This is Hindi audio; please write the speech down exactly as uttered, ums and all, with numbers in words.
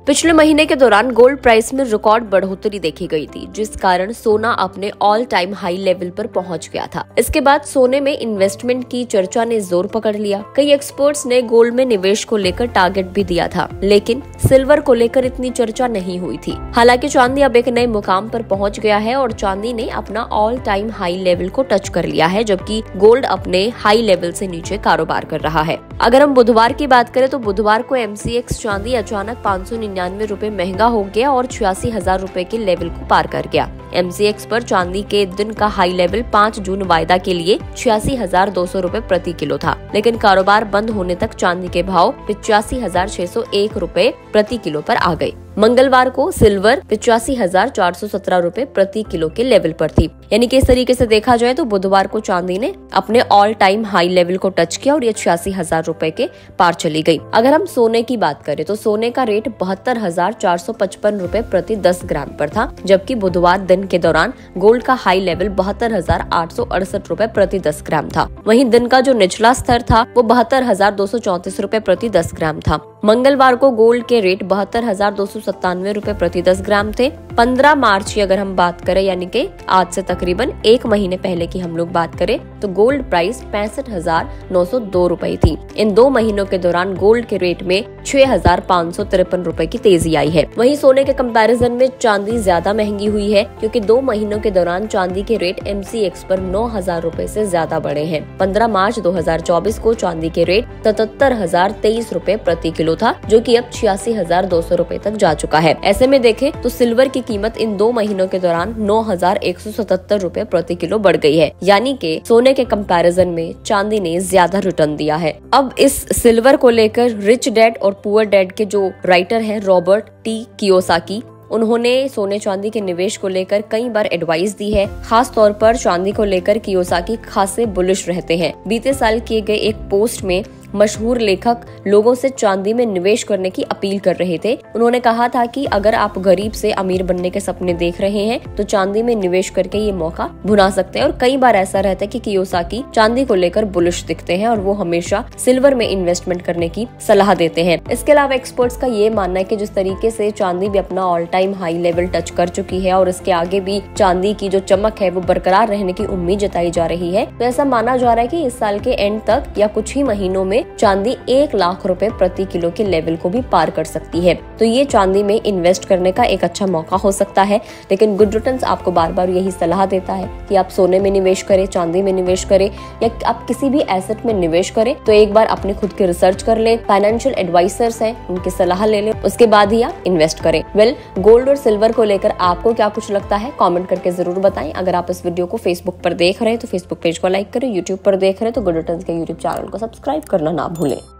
पिछले महीने के दौरान गोल्ड प्राइस में रिकॉर्ड बढ़ोतरी देखी गई थी, जिस कारण सोना अपने ऑल टाइम हाई लेवल पर पहुंच गया था। इसके बाद सोने में इन्वेस्टमेंट की चर्चा ने जोर पकड़ लिया। कई एक्सपर्ट्स ने गोल्ड में निवेश को लेकर टारगेट भी दिया था, लेकिन सिल्वर को लेकर इतनी चर्चा नहीं हुई थी। हालांकि चांदी अब एक नए मुकाम पर पहुंच गया है और चांदी ने अपना ऑल टाइम हाई लेवल को टच कर लिया है, जबकि गोल्ड अपने हाई लेवल से नीचे कारोबार कर रहा है। अगर हम बुधवार की बात करें तो बुधवार को एमसीएक्स चांदी अचानक पाँच सौ निन्यानवे रूपए महंगा हो गया और छियासी हजार रूपए के लेवल को पार कर गया। एमसीएक्स पर चांदी के दिन का हाई लेवल पाँच जून वायदा के लिए छियासी हजार दो सौ रूपए प्रति किलो था, लेकिन कारोबार बंद होने तक चांदी के भाव पिचासी हजार छह सौ एक रूपए प्रति किलो पर आ गए। मंगलवार को सिल्वर पिचासी हजार चार सौ सत्रह रूपए प्रति किलो के लेवल पर थी। यानी कि इस तरीके से देखा जाए तो बुधवार को चांदी ने अपने ऑल टाइम हाई लेवल को टच किया और ये छियासी हजार रूपए के पार चली गई। अगर हम सोने की बात करें तो सोने का रेट बहत्तर हजार चार सौ पचपन रूपए प्रति दस ग्राम पर था, जबकि बुधवार दिन के दौरान गोल्ड का हाई लेवल बहत्तर हजार आठ सौ अड़सठ रूपए प्रति दस ग्राम था। वहीं दिन का जो निचला स्तर था वो बहत्तर हजार दो सौ चौंतीस रूपए प्रति दस ग्राम था। मंगलवार को गोल्ड के रेट बहत्तर हजार दो सौ सत्तानवे रूपए प्रति दस ग्राम थे। पंद्रह मार्च की अगर हम बात करें, यानी कि आज से तकरीबन एक महीने पहले की हम लोग बात करें, तो गोल्ड प्राइस पैंसठ हजार नौ सौ दो रूपए थी। इन दो महीनों के दौरान गोल्ड के रेट में छह हजार पाँच सौ तिरपन रूपए की तेजी आई है। वहीं सोने के कंपैरिजन में चांदी ज्यादा महंगी हुई है, क्योंकि दो महीनों के दौरान चांदी के रेट एमसीएक्स पर नौ हजार रूपए से ज्यादा बढ़े हैं। पंद्रह मार्च दो हजार चौबीस को चांदी के रेट सतहत्तर हजार तेईस रूपए प्रति किलो था, जो कि अब छियासी हजार दो सौ रूपए तक जा चुका है। ऐसे में देखें तो सिल्वर की कीमत इन दो महीनों के दौरान नौ हजार एक सौ सतहत्तर रूपए प्रति किलो बढ़ गई है। यानी कि सोने के कंपैरिजन में चांदी ने ज्यादा रिटर्न दिया है। अब इस सिल्वर को लेकर रिच डैड और पुअर डैड के जो राइटर हैं रॉबर्ट टी कियोसाकी, उन्होंने सोने चांदी के निवेश को लेकर कई बार एडवाइस दी है। खास तौर पर चांदी को लेकर कियोसाकी खासे बुलिश रहते हैं। बीते साल किए गए एक पोस्ट में मशहूर लेखक लोगों से चांदी में निवेश करने की अपील कर रहे थे। उन्होंने कहा था कि अगर आप गरीब से अमीर बनने के सपने देख रहे हैं तो चांदी में निवेश करके ये मौका भुना सकते हैं। और कई बार ऐसा रहता है कि कियोसाकी चांदी को लेकर बुलिश दिखते हैं और वो हमेशा सिल्वर में इन्वेस्टमेंट करने की सलाह देते हैं। इसके अलावा एक्सपर्ट्स का ये मानना है कि जिस तरीके से चांदी भी अपना all time high level touch कर चुकी है और इसके आगे भी चांदी की जो चमक है वो बरकरार रहने की उम्मीद जताई जा रही है, तो ऐसा माना जा रहा है कि इस साल के एंड तक या कुछ ही महीनों में चांदी एक लाख रुपए प्रति किलो के लेवल को भी पार कर सकती है। तो ये चांदी में इन्वेस्ट करने का एक अच्छा मौका हो सकता है। लेकिन गुड रिटर्न्स आपको बार बार यही सलाह देता है कि आप सोने में निवेश करें, चांदी में निवेश करें या आप किसी भी एसेट में निवेश करें तो एक बार अपने खुद की रिसर्च कर ले, फाइनेंशियल एडवाइजर्स हैं उनकी सलाह ले ले, उसके बाद ही आप इन्वेस्ट करें। वेल गोल्ड और सिल्वर को लेकर आपको क्या कुछ लगता है कमेंट करके जरूर बताएं। अगर आप इस वीडियो को फेसबुक पर देख रहे हैं तो फेसबुक पेज को लाइक करें, यूट्यूब पर देख रहे हैं तो गुड रिटर्न्स के यूट्यूब चैनल को सब्सक्राइब करना ना भूलें।